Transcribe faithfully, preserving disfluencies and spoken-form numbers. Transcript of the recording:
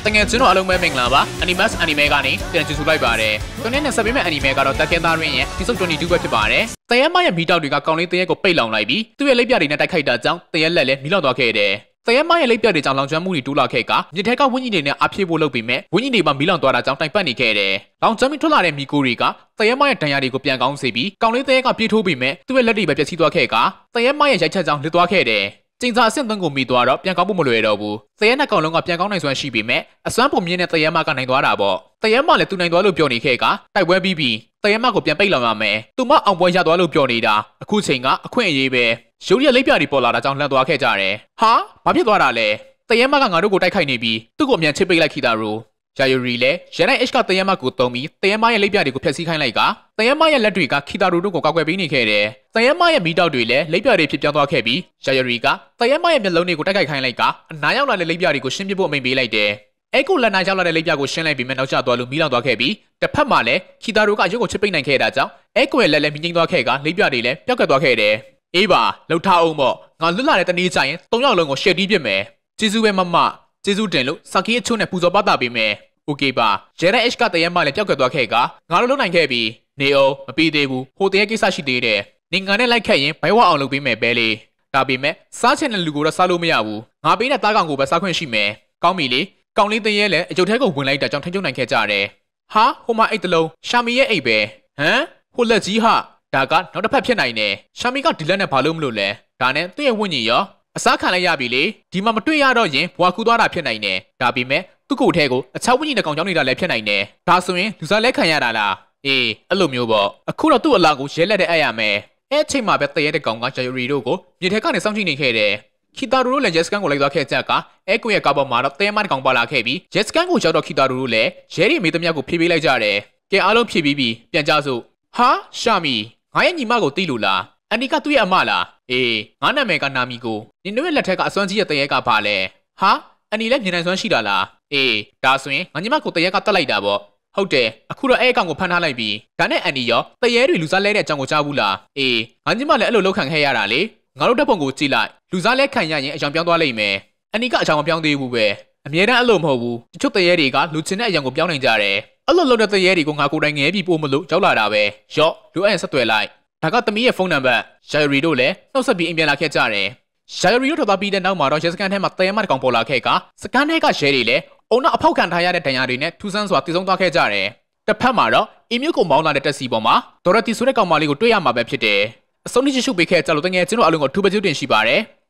တငယ်ချင်းတို့အားလုံးပဲမင်္ဂလာပါ Animask anime ကနေပြန်ကြည့်စုလိုက်ပါတယ်။ဒီနေ့နဲ့ဆက်ပေးမယ့် anime ကတော့တက်ခဲသားရင်းရဲ့ episode twenty-two ပဲဖြစ်ပါတယ်။တရဲမရဲ့မီတောက်တွေကကောင်းလေးတရဲကိုပိတ်လောင်လိုက်ပြီးသူ့ရဲ့လက်ပြတွေနဲ့တိုက်ခိုက်တာကြောင့်တရဲလက်လည်းမီလောက်သွားခဲ့တယ်။တရဲမရဲ့လက်ပြတွေကြောင့်လောင်ကျွမ်းမှုတွေတိုးလာခဲ့ကမြစ်ထဲကဝင်းကြီးတွေနဲ့အပြည့်ဖို့လုပ်ပြီးမဲ့ဝင်းကြီးတွေမှာမီလောင်သွားတာကြောင့်တိုင်ပတ်နေခဲ့တယ်။လောင်ကျွမ်းပြီးထွက်လာတဲ့မီကိုတွေကတရဲမရဲ့ဒဏ်ရာတွေကိုပြန်ကောင်းစေပြီးကောင်းလေးတရဲကပြေးထိုးပြီးမဲ့သူ့ရဲ့လက်တွေပဲပျက်စီးသွားခဲ့ကတရဲမရဲ့ရိုက်ချက်ကြောင့်လစ်သွားခဲ့တယ်။ကျင်းစာအဆင့်သုံးကိုမိသွားတော့ပြန်ကောင်းဖို့မလွယ်တော့ဘူး။တရဲနဲ့ကောင်လုံးကပြန်ကောင်းနိုင်စွမ်းရှိပေမဲ့အစွမ်းပုံမြင့်တဲ့တရဲမကနိုင်သွားတာပေါ့။တရဲမလည်းသူနိုင်သွားလို့ပြောနေခဲ့ကတိုက်ပွဲပြီးပြီးတရဲမကိုပြန်ပိတ်လောင်ရမယ်။သူမအောင်ပွဲရသွားလို့ပြောနေတာအခုချိန်ကအခွင့်အရေးပဲ။ရုပ်ရလက်ပြတွေပေါ်လာတာကြောင့်လှန်သွားခဲ့ကြတယ်။ဟာဘာဖြစ်သွားတာလဲ။တရဲမကငါတို့ကိုတိုက်ခိုက်နေပြီးသူ့ကိုအမြန်ချစ်ပိတ်လိုက်ခိတာရိုYayori လည်းရန်နိုင် H ကတရဲမကိုတုံးပြီးတရဲမရဲ့လက်ပြတွေကိုဖျက်ဆီးခိုင်းလိုက်ကတရဲမရဲ့လက်တွေကခိတာရိုတို့ကိုကောက်ွယ်ပေးနေခဲ့တယ်။တရဲမရဲ့မီတောက်တွေလည်းလက်ပြတွေဖြစ်ပြောင်းသွားခဲ့ပြီးYayoriကတရဲမရဲ့မျက်လုံးတွေကိုတိုက်ခိုက်ခိုင်းလိုက်ကအနားရောက်လာတဲ့လက်ပြတွေကိုရှင်းပြဖို့အမိန့်ပေးလိုက်တယ်။အဲကိုလက်နာရောက်လာတဲ့လက်ပြကိုရှင်းလိုက်ပြီးမှနောက်ကျသွားလို့မီးလောင်သွားခဲ့ပြီးတစ်ဖက်မှာလည်းခိတာရိုကရုပ်ကိုချစ်ပိတ်နိုင်ခဲ့တာကြောင့်အဲကိုရဲ့လက်လည်းမြင်းငိမ့်သွားခဲ့ကလက်ပြတွေလည်းပျောက်ကသွားခဲ့တယ်။အေးပါလှုပ်ထားအောင်ပေါ့ငါလွတ်လာတဲ့တနေ့ကျရင်သုံးယောက်လုံးကိုရှယ်တီးပစ်မယ်။ကျေးဇူးပဲမမကျေးဇူးတင်လို့စာကီအချို့နဲ့ပူဇော်ပတ်တာပေးမယ်โอเคပါဂျယ်ရန် H ကတရဲမလည်းပျောက်ကသွားခဲ့ကငါတို့လုံနိုင်ခဲ့ပြီနေအောင်မပြီးသေးဘူးဟိုတရဲကိစ္စရှိသေးတယ်နေငါနဲ့လိုက်ခက်ရင်ဘိုင်ဝအောင်လုပ်ပေးမယ်ပဲလေဒါပေမဲ့စားချင်တဲ့လူကိုတော့စားလို့မရဘူးငါပေးတဲ့သားကောင်ကိုပဲစားခွင့်ရှိမယ်ကောင်းပြီလေကောင်းလေးတရဲလည်းအကျုပ်ထဲကိုဝင်လိုက်တာကြောင့်ထိန်းချုပ်နိုင်ခဲ့ကြတယ်ဟာဟိုမှာအိတ်တလုံးရှာမီရဲ့အိတ်ပဲဟမ်ဟိုလက်ကြီးဟာဒါကနောက်တစ်ဖက်ဖြစ်နိုင်တယ်ရှာမီကဒီလက်နဲ့ဘာလို့မလို့လဲဒါနဲ့သူ့ရဲ့ဝိညာဉ်ရောအစားခံလိုက်ရပြီလေဒီမှာမတွေ့ရတော့ရင်ဘွာကူသွားတာဖြစ်နိုင်တယ်ဒါပေမဲ့သူ့ကိုယ်ထဲကိုအချောက်ဝင်းကြီးတစ်ကောင်ကြောင်းနေတာလည်းဖြစ်နိုင်တယ်ဒါဆိုရင်လူစားလဲခံရတာလားအေးအဲ့လိုမျိုးပေါ့အခုတော့သူ့အလားကိုရဲလက်တဲ့အပ်ရမယ်အဲ့အချိန်မှာပဲတရဲတဲ့ကောင်ကYayoriတို့ကိုမြေထဲကနေစောင့်ကြည့်နေခဲ့တယ်ခိတာရိုတို့လည်းရဲစကန်ကိုလိုက်သွားခဲ့ကြကအဲကိုရဲ့ကားပေါ်မှာတော့တရဲမတစ်ကောင်ပါလာခဲ့ပြီးရဲစကန်ကိုရောက်တော့ခိတာရိုတို့လည်းရဲရီမေးသမျှကိုဖြေးပေးလိုက်ကြတယ်ကဲအားလုံးဖြေးပြီးပြီးပြန်ကြစို့ဟာရှာမီငါရဲ့ညီမကိုတီးလို့လားအန်ဒီကသူ့ရဲ့အမလားအေးငါနာမည်ကနာမီကိုနင်တို့ရဲ့လက်ထက်ကအစွမ်းကြီးရဲ့တရဲကဘာလဲဟာအန်ဒီလည်းမြင်နိုင်စွမ်းရှိတာလားအေးဒါဆိုရင်ငါညီမကိုတရဲကတတ်လိုက်တာပေါ့ဟုတ်တယ်အခုတော့အဲအကောင်ကိုဖမ်းထားလိုက်ပြီဒါနဲ့အန်ဒီရောတရဲတွေလူစားလဲတဲ့အကြောင်းကိုကြားဘူးလားအေးငါညီမလည်းအဲ့လိုလောက်ခံခဲ့ရတာလေငါတို့တပ်ပုံကိုကြည့်လိုက်လူစားလဲခံရရင်အကြောင်းပြောင်းသွားလိမ့်မယ်အန်ဒီကအကြောင်းမပြောင်းသေးဘူးပဲအမြဲတမ်းအဲ့လိုမဟုတ်ဘူးတချို့တရဲတွေကလူချင်းတဲ့အကြောင်းကိုပြောင်းနိုင်ကြတယ်အဲ့လိုလုပ်တဲ့တရဲတွေကိုငါကိုယ်တိုင်ငဲပြီးပို့မလို့ရောက်လာတာပဲရော့လူအဲ့ဆက်သွယ်လိုက်ဒါကသမီးရဲ့ဖုန်းနံပါတ်Yayoriတို့လည်းနှုတ်ဆက်ပြီးအိမ်ပြန်လာခဲ့ကြတယ်Yayoriတို့ထွက်သွားပြီးတဲ့နောက်မှာတော့ရဲစခန်းထဲမှာတရဲမတစ်ကောင်ပေါ်လာခဲ့ကစခန်းထဲကရဲတွေလည်းအုံနောက်အဖောက်ခံထားရတဲ့ဒဏ်ရာတွေနဲ့ထူးဆန်းစွာတည်ဆုံသွားခဲ့ကြတယ်တစ်ဖက်မှာတော့အီမျိုးကိုမောင်းလာတဲ့တက်စီပေါ်မှာဒေါ်ရတီဆိုတဲ့ကောင်မလေးကိုတွေ့ရမှာပဲဖြစ်တယ်အစုံနဲ့ချစ်ရှုပေးခဲ့ကြလို့တငယ်ချင်းတို့အလုံးကိုထူးပကျူးတင်ရှိပါတယ်